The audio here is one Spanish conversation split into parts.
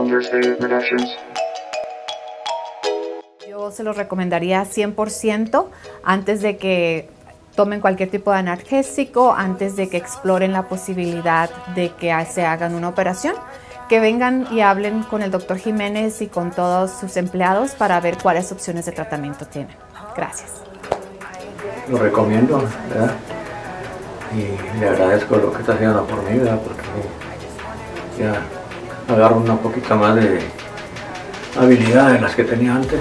longer stay reductions. Yo se los recomendaría 100% antes de que tomen cualquier tipo de analgésico, antes de que exploren la posibilidad de que se hagan una operación, que vengan y hablen con el doctor Jiménez y con todos sus empleados para ver cuáles opciones de tratamiento tienen. Gracias. Lo recomiendo, ¿verdad? Y le agradezco lo que está haciendo por mí, ¿verdad? Porque ya agarro una poquita más de habilidad de las que tenía antes.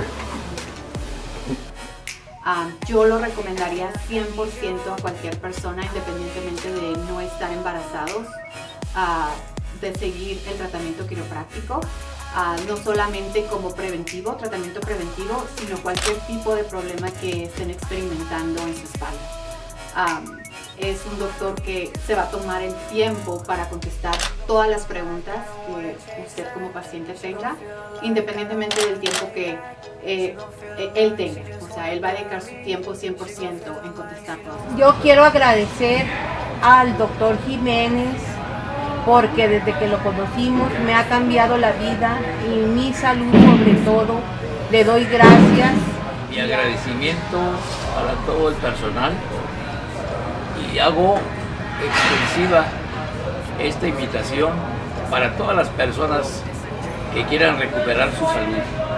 Yo lo recomendaría 100% a cualquier persona, independientemente de no estar embarazados, de seguir el tratamiento quiropráctico, no solamente como tratamiento preventivo, sino cualquier tipo de problema que estén experimentando en su espalda. Es un doctor que se va a tomar el tiempo para contestar todas las preguntas que usted como paciente tenga, independientemente del tiempo que él tenga. O sea, él va a dedicar su tiempo 100% en contestar todas. Yo quiero agradecer al doctor Jiménez porque desde que lo conocimos me ha cambiado la vida y mi salud sobre todo. Le doy gracias. Mi agradecimiento para todo el personal y hago extensiva esta invitación para todas las personas que quieran recuperar su salud.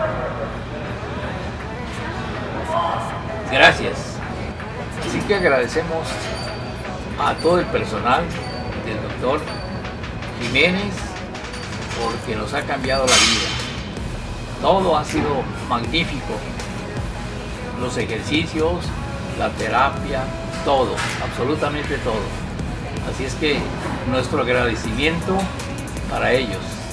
Gracias. Así que agradecemos a todo el personal del doctor Jiménez porque nos ha cambiado la vida. Todo ha sido magnífico. Los ejercicios, la terapia, todo, absolutamente todo. Así es que nuestro agradecimiento para ellos.